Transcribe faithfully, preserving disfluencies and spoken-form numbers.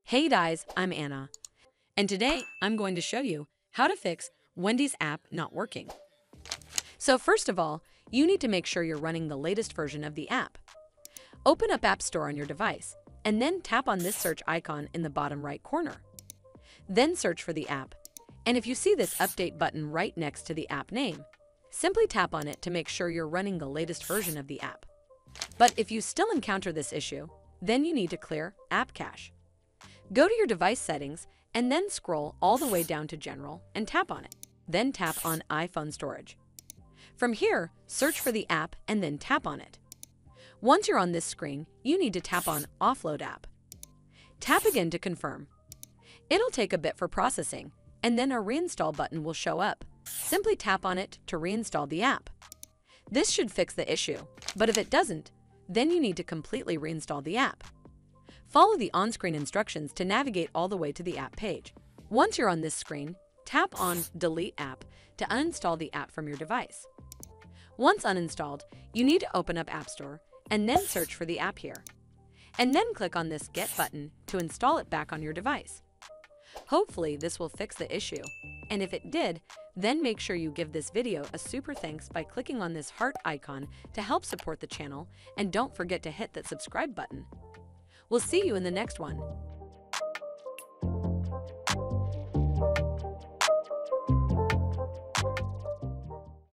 Hey guys, I'm Anna, and today I'm going to show you how to fix Wendy's app not working. So first of all, you need to make sure you're running the latest version of the app. Open up App Store on your device, and then tap on this search icon in the bottom right corner. Then search for the app, and if you see this update button right next to the app name, simply tap on it to make sure you're running the latest version of the app. But if you still encounter this issue, then you need to clear App Cache. Go to your device settings and then scroll all the way down to General and tap on it. Then tap on iPhone Storage. From here, search for the app and then tap on it. Once you're on this screen, you need to tap on Offload App. Tap again to confirm. It'll take a bit for processing, and then a Reinstall button will show up. Simply tap on it to reinstall the app. This should fix the issue, but if it doesn't, then you need to completely reinstall the app. Follow the on-screen instructions to navigate all the way to the app page. Once you're on this screen, tap on Delete App to uninstall the app from your device. Once uninstalled, you need to open up App Store and then search for the app here. And then click on this Get button to install it back on your device. Hopefully this will fix the issue, and if it did, then make sure you give this video a super thanks by clicking on this heart icon to help support the channel, and don't forget to hit that subscribe button. We'll see you in the next one.